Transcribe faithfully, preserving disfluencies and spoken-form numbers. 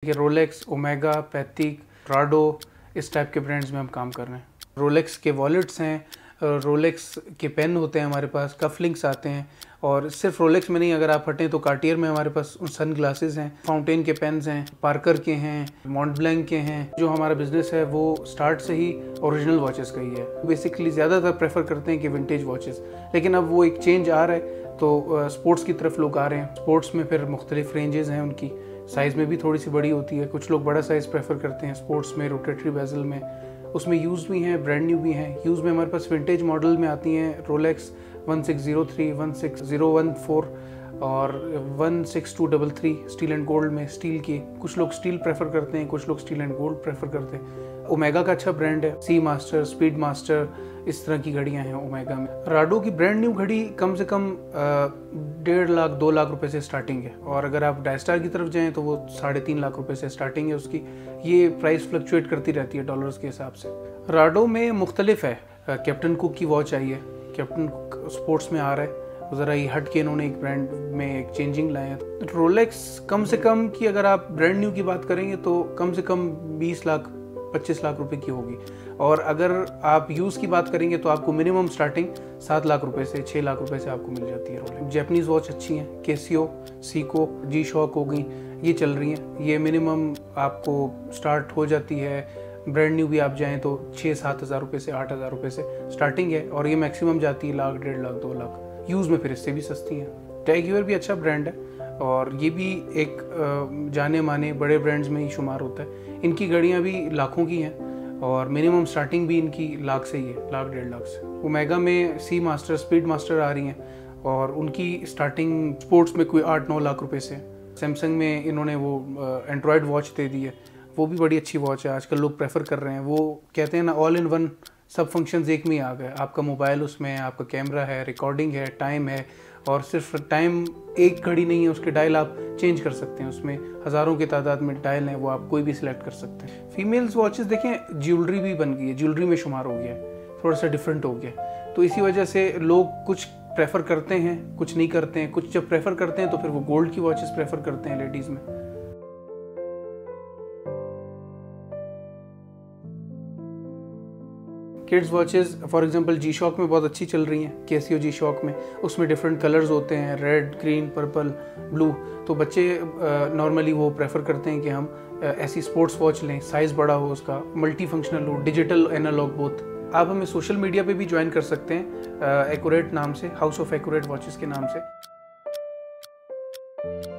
ये Rolex, Omega, Patek, Rado, इस type के ब्रांड्स में हम काम कर रहे हैं। रोलेक्स के वॉलेट्स हैं, रोलेक्स के पेन होते हैं हमारे पास, कफलिंक्स आते हैं, और सिर्फ रोलेक्स में नहीं, अगर आप हटें तो कार्टियर में हमारे पास सन ग्लासेस हैं, फाउंटेन के पेन्स हैं, पार्कर के हैं, मॉन्टब्लैंक के हैं। जो हमारा बिजनेस है वो स्टार्ट से ही ओरिजिनल वॉचेस का ही है। बेसिकली ज़्यादातर प्रेफर करते हैं कि विंटेज वॉचेस, लेकिन अब वो एक चेंज आ रहा है तो स्पोर्ट्स की तरफ लोग आ रहे हैं। स्पोर्ट्स में फिर मुख्तलिफ रेंजेस हैं, उनकी साइज़ में भी थोड़ी सी बड़ी होती है। कुछ लोग बड़ा साइज़ प्रेफर करते हैं स्पोर्ट्स में, रोटेटरी बेजल में, उसमें यूज़ भी हैं, ब्रांड न्यू भी हैं। यूज़ में हमारे पास विंटेज मॉडल में आती हैं Rolex one six zero three, one six zero one four और one six two double three steel and gold में, स्टील की। कुछ लोग स्टील प्रेफर करते हैं, कुछ लोग स्टील एंड गोल्ड प्रेफर करते हैं। ओमेगा का अच्छा ब्रांड है, सी मास्टर, स्पीड मास्टर, इस तरह की घड़ियां हैं ओमेगा में। राडो की ब्रांड न्यू घड़ी कम से कम डेढ़ लाख दो लाख रुपए से स्टार्टिंग है, और अगर आप डायस्टार की तरफ जाएं तो वो साढ़े तीन लाख रुपए से स्टार्टिंग है उसकी। ये प्राइस फ्लक्चुएट करती रहती है डॉलर्स के हिसाब से। राडो में मुख्तलिफ है, कैप्टन कुक की वॉच आई है, कैप्टन कुक स्पोर्ट्स में आ रहा है, ज़रा ये हट के इन्होंने एक ब्रांड में एक चेंजिंग लाए हैं। रोलेक्स कम से कम की अगर आप ब्रांड न्यू की बात करेंगे तो कम से कम बीस लाख पच्चीस लाख रुपए की होगी, और अगर आप यूज़ की बात करेंगे तो आपको मिनिमम स्टार्टिंग सात लाख रुपए से छः लाख रुपए से आपको मिल जाती है रोलेक्स। जैपनीज़ वॉच अच्छी हैं, केसियो, सीको, जी शॉक हो गई, ये चल रही हैं। ये मिनिमम आपको स्टार्ट हो जाती है, ब्रांड न्यू भी आप जाएँ तो छः सात हज़ार रुपये से आठ हज़ार रुपये से स्टार्टिंग है, और ये मैक्सिमम जाती है लाख, डेढ़ लाख, दो लाख। यूज़ में फिर इससे भी सस्ती हैं। टैग ह्यूअर भी अच्छा ब्रांड है, और ये भी एक जाने माने बड़े ब्रांड्स में ही शुमार होता है। इनकी घड़ियाँ भी लाखों की हैं, और मिनिमम स्टार्टिंग भी इनकी लाख से ही है, लाख डेढ़ लाख से। ओमेगा में सी मास्टर, स्पीड मास्टर आ रही हैं, और उनकी स्टार्टिंग स्पोर्ट्स में कोई आठ नौ लाख रुपए से। सैमसंग में इन्होंने वो एंड्रॉयड वॉच दे दी है, वो भी बड़ी अच्छी वॉच है, आजकल लोग प्रेफर कर रहे हैं। वो कहते हैं ना, ऑल इन वन, सब फंक्शंस एक में ही आ गए। आपका मोबाइल उसमें है, आपका कैमरा है, रिकॉर्डिंग है, टाइम है, और सिर्फ टाइम एक घड़ी नहीं है, उसके डायल आप चेंज कर सकते हैं। उसमें हज़ारों की तादाद में डायल हैं, वो आप कोई भी सिलेक्ट कर सकते हैं। फीमेल्स वॉचेस देखें, ज्वेलरी भी बन गई है, ज्वेलरी में शुमार हो गया है, थोड़ा सा डिफरेंट हो गया। तो इसी वजह से लोग कुछ प्रेफर करते हैं, कुछ नहीं करते हैं। कुछ जब प्रेफर करते हैं तो फिर वो गोल्ड की वॉचेस प्रेफर करते हैं लेडीज़ में। Kids watches for example G Shock में बहुत अच्छी चल रही हैं, केसियो जी शॉक में। उसमें डिफरेंट कलर्स होते हैं, रेड, ग्रीन, पर्पल, ब्लू। तो बच्चे नॉर्मली वो प्रेफर करते हैं कि हम ऐसी स्पोर्ट्स वॉच लें, साइज़ बड़ा हो उसका, मल्टी फंक्शनल हो, डिजिटल एनालॉग बोथ। आप हमें सोशल मीडिया पे भी ज्वाइन कर सकते हैं, एक्यूरेट नाम से, हाउस ऑफ एक्यूरेट वॉचेस के नाम से।